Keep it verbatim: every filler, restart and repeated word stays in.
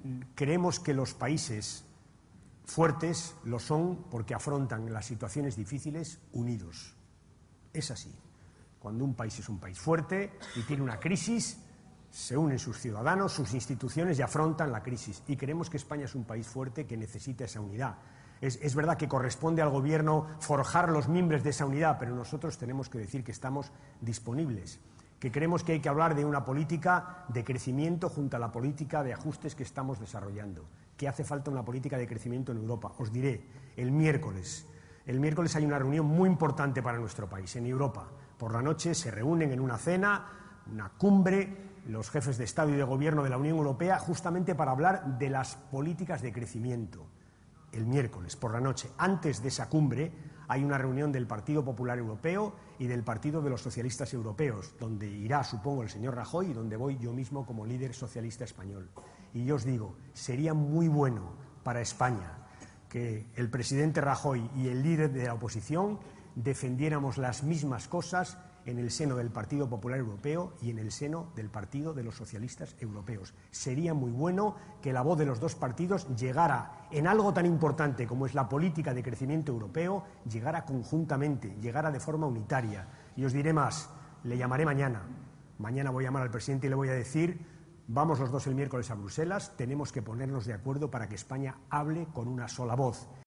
creemos que los países fuertes lo son porque afrontan las situaciones difíciles unidos. Es así. Cuando un país es un país fuerte y tiene una crisis, se unen sus ciudadanos, sus instituciones y afrontan la crisis. Y creemos que España es un país fuerte que necesita esa unidad. Es, es verdad que corresponde al Gobierno forjar los mimbres de esa unidad, pero nosotros tenemos que decir que estamos disponibles, que creemos que hay que hablar de una política de crecimiento junto a la política de ajustes que estamos desarrollando, que hace falta una política de crecimiento en Europa. Os diré, el miércoles, el miércoles hay una reunión muy importante para nuestro país, en Europa. Por la noche se reúnen en una cena, una cumbre, los jefes de Estado y de Gobierno de la Unión Europea, justamente para hablar de las políticas de crecimiento. El miércoles, por la noche, antes de esa cumbre, hay una reunión del Partido Popular Europeo y del Partido de los Socialistas Europeos, donde irá, supongo, el señor Rajoy y donde voy yo mismo como líder socialista español. Y yo os digo, sería muy bueno para España que el presidente Rajoy y el líder de la oposición defendiéramos las mismas cosas en el seno del Partido Popular Europeo y en el seno del Partido de los Socialistas Europeos. Sería muy bueno que la voz de los dos partidos llegara en algo tan importante como es la política de crecimiento europeo, llegara conjuntamente, llegara de forma unitaria. Y os diré más, le llamaré mañana. Mañana voy a llamar al presidente y le voy a decir, vamos los dos el miércoles a Bruselas, tenemos que ponernos de acuerdo para que España hable con una sola voz.